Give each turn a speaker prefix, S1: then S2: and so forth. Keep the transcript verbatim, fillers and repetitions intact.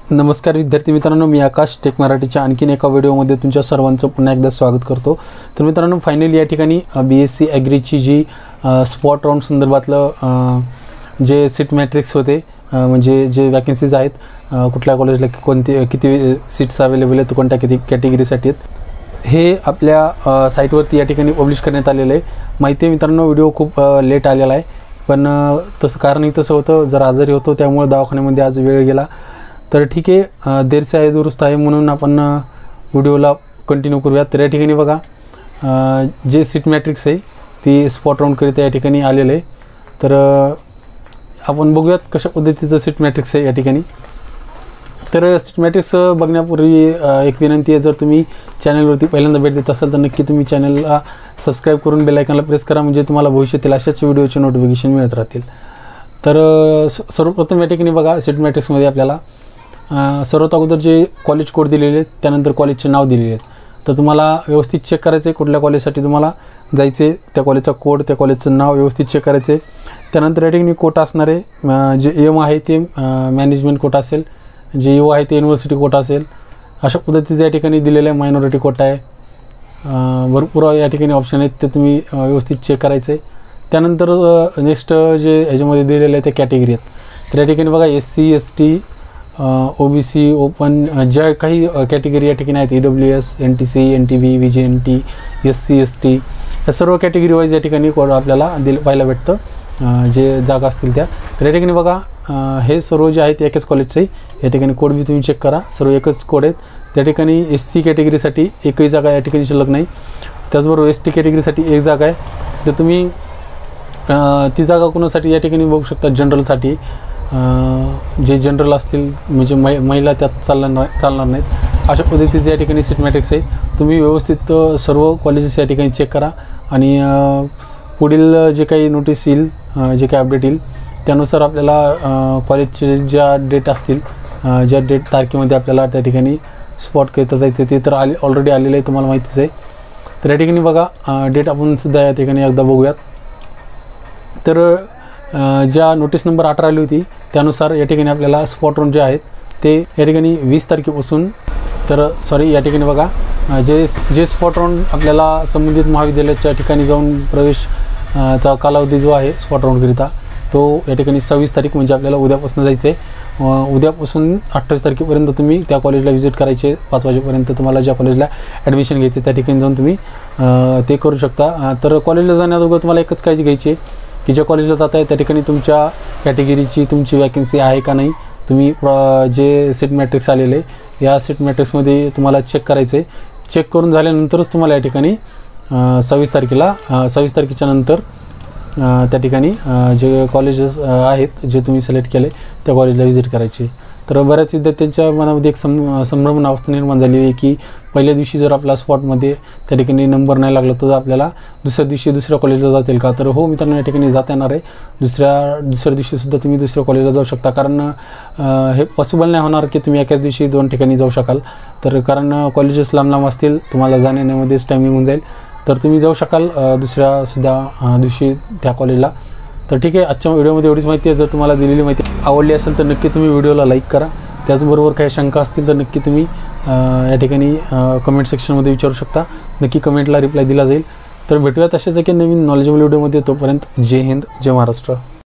S1: नमस्कार विद्यार्थी मित्रांनो, मी आकाश टेक मराठीच्या आणखीन एका व्हिडिओमध्ये तुमच्या सर्वांचं पुन्हा एकदा स्वागत करतो। तर मित्रांनो, फायनली या ठिकाणी बी एस सी ॲग्रीची जी स्पॉट राऊंड संदर्भातलं जे सीट मॅट्रिक्स होते, म्हणजे जे वॅकन्सीज आहेत, कुठल्या कॉलेजला कोणते किती सीट्स अवेलेबल आहेत, कोणत्या किती कॅटेगरीसाठी आहेत, हे आपल्या साईटवरती या ठिकाणी पब्लिश करण्यात आलेलं आहे। माहिती आहे मित्रांनो, व्हिडिओ खूप लेट आलेला आहे, पण तसं कारणही तसं होतं, जर आजारी होतो त्यामुळे दवाखान्यामध्ये आज वेळ गेला। तर ठीक आहे, देर से आहे दुरुस्त आहे, म्हणून आपण व्हिडिओला कंटिन्यू करूयात। तर या ठिकाणी बघा, जे सीट मॅट्रिक्स आहे ती स्पॉट राऊंडकरिता या ठिकाणी आलेलं आहे। तर आपण बघूयात कशा पद्धतीचं सीट मॅट्रिक्स आहे या ठिकाणी। तर सीट मॅट्रिक्स बघण्यापूर्वी एक विनंती आहे, जर तुम्ही चॅनलवरती पहिल्यांदा भेट देत असाल तर नक्की तुम्ही चॅनलला सबस्क्राईब करून बेल आयकॉनला प्रेस करा, म्हणजे तुम्हाला भविष्यातील अशाच व्हिडिओचे नोटिफिकेशन मिळत राहतील। तर सर्वप्रथम या ठिकाणी बघा, सीट मॅट्रिक्समध्ये आपल्याला सर्वात अगोदर जे कॉलेज कोड दिलेले आहेत, त्यानंतर कॉलेजचे नाव दिलेले आहेत। तर तुम्हाला व्यवस्थित चेक करायचं आहे कुठल्या कॉलेजसाठी तुम्हाला जायचं आहे, त्या कॉलेजचा कोड, त्या कॉलेजचं नाव व्यवस्थित चेक करायचं आहे। त्यानंतर या ठिकाणी कोटा असणार आहे, जे एम आहे ते मॅनेजमेंट कोटा असेल, जे यू आहे ते युनिव्हर्सिटी कोटा असेल, अशा पद्धतीचं या ठिकाणी दिलेलं आहे। मायनॉरिटी कोटा आहे, भरपूर या ठिकाणी ऑप्शन आहेत, ते तुम्ही व्यवस्थित चेक करायचं आहे। त्यानंतर नेक्स्ट जे ह्याच्यामध्ये दिलेलं आहे ते कॅटेगरी आहेत। तर या ठिकाणी बघा, S C S T O B C open ज्या काही कॅटेगरी या ठिकाणी आहेत, E W S, N T C, N T V, V J N T, S C S T, या सर्व कॅटेगरी वाईज या ठिकाणी कोड आपल्याला दिल पाहायला भेटतं, जे जागा असतील त्या। तर या ठिकाणी बघा, हे सर्व जे आहेत एकच कॉलेजचे, या ठिकाणी कोड बी तुम्ही चेक करा, सर्व एकच कोड आहेत। त्या ठिकाणी एस सी कॅटेगरीसाठी एकही जागा या ठिकाणी शिल्लक नाही, त्याचबरोबर एस टी कॅटेगरीसाठी एक जागा आहे। तर तुम्ही ती जागा कोणासाठी या ठिकाणी बघू शकता, जनरलसाठी, जे जनरल असतील, म्हणजे मै महिला त्यात चालणार नाही चालणार नाहीत, अशा पद्धतीचे या ठिकाणी सीट मॅट्रिक्स आहे। तुम्ही व्यवस्थित सर्व कॉलेजेस या ठिकाणी चेक करा, आणि पुढील जे काही नोटीस येईल, जे काही अपडेट येईल, त्यानुसार आपल्याला कॉलेजचे ज्या डेट असतील, ज्या डेट तारखेमध्ये आपल्याला त्या ठिकाणी स्पॉट करता जायचं ते तर आले ऑलरेडी आलेलं आहे, तुम्हाला माहितीच आहे। तर या ठिकाणी बघा, डेट आपण सुद्धा या ठिकाणी एकदा बघूयात। तर ज्या नोटीस नंबर अठरा आली होती त्यानुसार या ठिकाणी आपल्याला स्पॉट राऊंड जे आहेत ते या ठिकाणी वीस तारखेपासून, तर सॉरी या ठिकाणी बघा, जे जे स्पॉट राऊंड आपल्याला संबंधित महाविद्यालयाच्या ठिकाणी जाऊन प्रवेश चा कालावधी जो आहे स्पॉट राऊंडकरिता, तो या ठिकाणी सव्वीस तारीख, म्हणजे आपल्याला उद्यापासून जायचं आहे। उद्यापासून अठ्ठावीस तारखेपर्यंत तुम्ही त्या कॉलेजला व्हिजिट करायचे, पाच वाजेपर्यंत तुम्हाला ज्या कॉलेजला ॲडमिशन घ्यायचे त्या ठिकाणी जाऊन तुम्ही ते करू शकता। तर कॉलेजला जाण्याअगोदर तुम्हाला एकच काळजी घ्यायची आहे की ज्या कॉलेजला जात आहे त्या ठिकाणी तुमच्या कॅटेगरीची तुमची वॅकन्सी आहे का नाही, तुम्ही जे सीट मॅट्रिक्स आलेले या सीट मॅट्रिक्समध्ये तुम्हाला चेक करायचं आहे। चेक करून झाल्यानंतरच तुम्हाला या ठिकाणी सव्वीस तारखेला सव्वीस तारखेच्या नंतर त्या ठिकाणी जे कॉलेजेस आहेत जे तुम्ही सिलेक्ट केले त्या कॉलेजला व्हिजिट करायची। तर बऱ्याच विद्यार्थ्यांच्या मनामध्ये एक सं संभ्रम अवस्था निर्माण झालेली आहे की पहिल्या दिवशी जर आपला स्पॉटमध्ये त्या ठिकाणी नंबर नाही लागला तर आपल्याला दुसऱ्या दिवशी दुसऱ्या कॉलेजला जातील का? तर हो मित्रांनो, या ठिकाणी जाता येणार आहे। दुसऱ्या दुसऱ्या दिवशीसुद्धा तुम्ही दुसऱ्या कॉलेजला जाऊ शकता, कारण हे पॉसिबल नाही होणार की तुम्ही एकाच दिवशी दोन ठिकाणी जाऊ शकाल। तर कारण कॉलेजेस लांब लांब असतील, तुम्हाला जाण्यामध्येच टायमिंग होऊन जाईल, तर तुम्ही जाऊ शकाल दुसऱ्यासुद्धा दिवशी त्या कॉलेजला। तर ठीक आहे, आजच्या व्हिडिओमध्ये एवढीच माहिती आहे। जर तुम्हाला दिलेली माहिती आवडली असेल तर नक्की तुम्ही व्हिडिओला लाईक करा, त्याचबरोबर काही शंका असतील तर नक्की तुम्ही या ठिकाणी कमेंट सेक्शनमध्ये विचारू शकता, नक्की कमेंटला रिप्लाय दिला जाईल। तर भेटूयात अशाच एक नवीन नॉलेजेबल व्हिडिओमध्ये, तोपर्यंत जय हिंद, जय महाराष्ट्र।